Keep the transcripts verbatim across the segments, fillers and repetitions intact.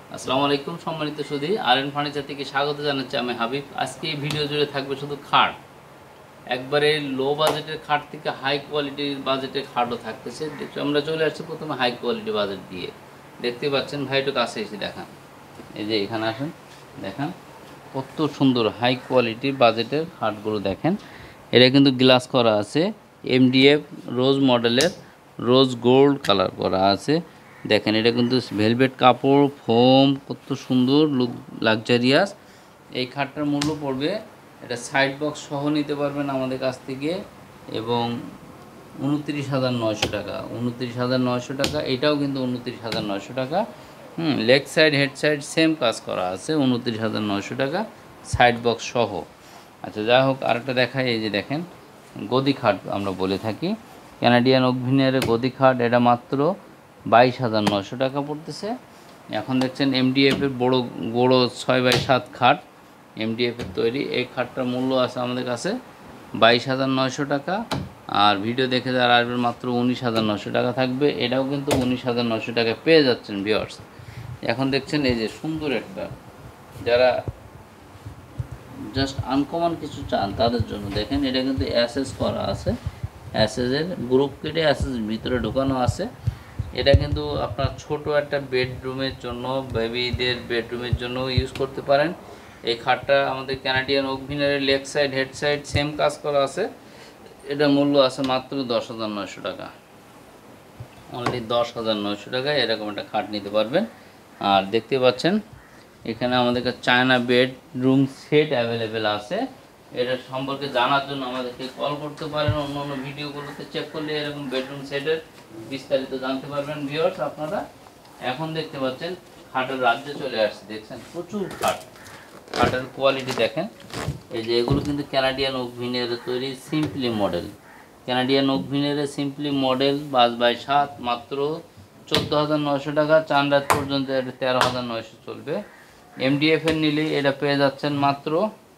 আসসালামু আলাইকুম সম্মানিত সুধী, আর এন ফার্নিচার থেকে স্বাগত জানাচ্ছি। আমি হাবিব। আজকে এই ভিডিও জুড়ে থাকবে শুধু খাট, একবারে লো বাজেটের খাট থেকে হাই কোয়ালিটির বাজেটের খাটও থাকতেছে। আমরা চলে আসছি প্রথমে হাই কোয়ালিটি বাজেট দিয়ে। দেখতে পাচ্ছেন ভাই, একটু কাছে এসে দেখান। এই যে এখানে আসেন, দেখান কত সুন্দর হাই কোয়ালিটির বাজেটের খাটগুলো দেখেন। এটা কিন্তু গ্লাস করা আছে, এমডিএফ রোজ মডেলের, রোজ গোল্ড কালার করা আছে। দেখেন এটা কিন্তু ভেলভেট কাপড়, ফোম, কত সুন্দর লুক, লাক্সারিয়াস। এই খাটটার মূল্য পড়বে, এটা সাইড বক্স সহ নিতে পারবেন আমাদের কাছ থেকে, এবং উনত্রিশ হাজার নয়শো টাকা উনত্রিশ হাজার নয়শো টাকা এটাও কিন্তু উনত্রিশ হাজার নয়শো টাকা। Hmm leg side head side same কাজ করা আছে, উনত্রিশ হাজার নয়শো টাকা সাইড বক্স সহ। আচ্ছা যাই হোক, আরেকটা দেখাই। এই যে দেখেন গদি খাট আমরা বলে থাকি, ক্যানাডিয়ান ওকভিনিয়ারের গদি খাট, এটা মাত্র বাইশ হাজার নয়শো টাকা পড়তেছে। এখন দেখছেন এমডিএফের বড়ো বড়ো ছয় বাই সাত খাট, এমডিএফের তৈরি। এই খাটটার মূল্য আছে আমাদের কাছে বাইশ হাজার নয়শো টাকা। আর ভিডিও দেখে যারা আসবেন মাত্র উনিশ হাজার নয়শো টাকা থাকবে। এটাও কিন্তু উনিশ হাজার নয়শো টাকায় পেয়ে যাচ্ছেন ভিউয়ার্স। এখন দেখছেন এই যে সুন্দর একটা, যারা জাস্ট আনকমন কিছু চান তাদের জন্য দেখেন, এটা কিন্তু অ্যাসেস করা আছে, অ্যাসেসের গ্রুপ কেটে অ্যাসেস ভিতরে ঢোকানো আছে। এটা কিন্তু আপনার ছোট একটা বেডরুমের জন্য, বেবিদের বেডরুমের জন্য ইউজ করতে পারেন। এই খাটটা আমাদের ক্যানাডিয়ান ওকভিনিয়ারের leg side head side same কাজ করা আছে। এটা মূল্য আছে মাত্র দশ হাজার নয়শো টাকা, অনলি দশ হাজার নয়শো টাকায় এরকম একটা খাট নিতে পারবেন। আর দেখতে পাচ্ছেন এখানে আমাদের কাছে চায়না বেডরুম সেট অ্যাভেলেবেল আছে। এটা সম্পর্কে জানার জন্য আমাদেরকে কল করতে পারেন, অন্য অন্য ভিডিওগুলোতে চেক করলে এরকম বেডরুম সেটের বিস্তারিত জানতে পারবেন ভিউয়ার্স আপনারা। এখন দেখতে পাচ্ছেন খাটের রাজ্যে চলে আসছে, দেখছেন প্রচুর খাট, খাটের কোয়ালিটি দেখেন। এই যে এগুলো কিন্তু ক্যানাডিয়ান ওকভিনিয়ারের তৈরি সিম্পলি মডেল, ক্যানাডিয়ান ওকভিনিয়ারের সিম্পলি মডেল পাঁচ বাই সাত, মাত্র চোদ্দো হাজার নয়শো টাকা। চান রাত পর্যন্ত এটা তেরো হাজার নয়শো চলবে। এমডিএফের নিলে এটা পেয়ে যাচ্ছেন মাত্র,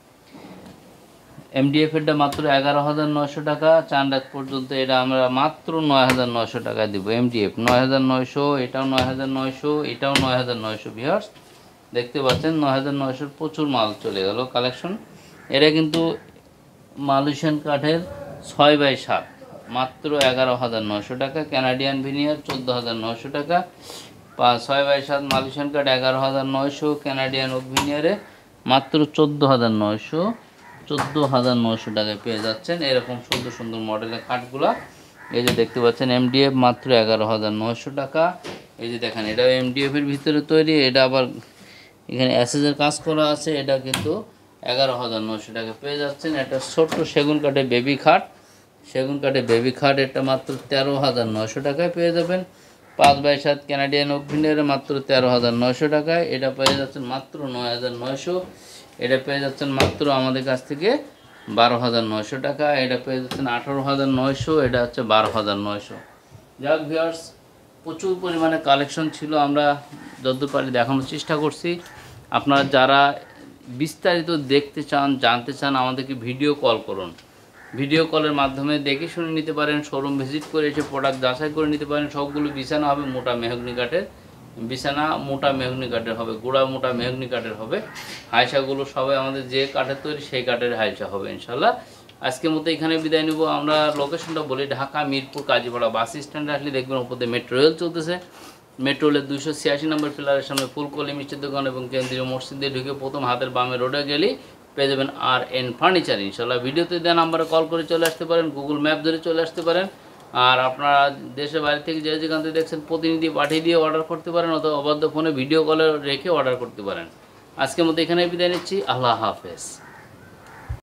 এমডিএফেরটা মাত্র এগারো হাজার নয়শো টাকা। চান রাত পর্যন্ত এটা আমরা মাত্র নয় হাজার নয়শো টাকা দেবো। এমডিএফ নয় হাজার নয়শো, এটাও নয় হাজার নয়শো, এটাও নয় হাজার নয়শো। ভিউয়ার্স দেখতে পাচ্ছেন নয় হাজার নয়শোর প্রচুর মাল চলে গেল কালেকশন। এটা কিন্তু মালয়েশিয়ান কাঠের ছয় বাই সাত, মাত্র এগারো হাজার নয়শো টাকা। ক্যানাডিয়ান ভিনিয়ার চোদ্দো হাজার নয়শো টাকা। পাঁচ ছয় বাই সাত মালয়েশিয়ান কাঠ এগারো হাজার নয়শো, ক্যানাডিয়ান ওকভিনিয়ারে মাত্র চোদ্দো হাজার নয়শো চোদ্দো হাজার নয়শো টাকায় পেয়ে যাচ্ছেন এরকম সুন্দর সুন্দর মডেলের খাটগুলা। এই যে দেখতে পাচ্ছেন এমডিএফ মাত্র এগারো হাজার নয়শো টাকা। এই যে দেখেন এটাও এমডিএফের ভিতরে তৈরি, এটা আবার এখানে অ্যাসেসের কাজ করা আছে। এটা কিন্তু এগারো হাজার নয়শো টাকা পেয়ে যাচ্ছেন। এটা ছোট্ট সেগুন কাঠের বেবি খাট, সেগুন কাঠের বেবি খাট, এটা মাত্র তেরো হাজার নয়শো টাকায় পেয়ে যাবেন। পাঁচ বাই সাত ক্যানাডিয়ান ওকভিনিয়ারে মাত্র তেরো হাজার নয়শো টাকায়, এটা পেয়ে যাচ্ছেন মাত্র নয় হাজার নয়শো। এটা পেয়ে যাচ্ছেন মাত্র আমাদের কাছ থেকে বারো হাজার নয়শো টাকা। এটা পেয়ে যাচ্ছেন আঠারো হাজার নয়শো, এটা হচ্ছে বারো হাজার নয়শো। যাক ভিউয়ার্স, প্রচুর পরিমাণে কালেকশন ছিল, আমরা যতদূর পারি দেখানোর চেষ্টা করছি। আপনারা যারা বিস্তারিত দেখতে চান, জানতে চান, আমাদেরকে ভিডিও কল করুন। ভিডিও কলের মাধ্যমে দেখে শুনে নিতে পারেন, শোরুম ভিজিট করে এসে প্রোডাক্ট যাচাই করে নিতে পারেন। সবগুলো বিছানা হবে মোটা মেহগনি কাঠের, বিছানা মোটা মেহগনি কাঠের হবে, গুঁড়া মোটা মেহগনি কাঠের হবে। হাইসাগুলো সবাই আমাদের যে কাঠের তৈরি সেই কাঠের হাইসা হবে ইনশাল্লাহ। আজকের মতো এখানে বিদায় নেব। আমরা লোকেশনটা বলি, ঢাকা মিরপুর কাজীপাড়া বাস স্ট্যান্ডে আসলে দেখবেন ওপরে মেট্রো রেল চলতেছে। মেট্রো রেলের দুইশো ছিয়াশি নম্বর পিলারের সামনে ফুলকলি মিষ্টির দোকান এবং কেন্দ্রীয় মসজিদে ঢুকে প্রথম হাতের বামে রোডে গেলে পেয়ে যাবেন আর এন ফার্নিচার ইনশাল্লাহ। ভিডিওতে দেন নাম্বারে কল করে চলে আসতে পারেন, গুগল ম্যাপ ধরে চলে আসতে পারেন। আর আপনারা দেশের বাইরে থেকে যে যেখান থেকে দেখছেন প্রতিনিধি পাঠিয়ে দিয়ে অর্ডার করতে পারেন, অথবা অবাধ্য ফোনে ভিডিও কলে রেখে অর্ডার করতে পারেন। আজকের মতো এখানে বিদায় নিচ্ছি। আল্লাহ হাফেজ।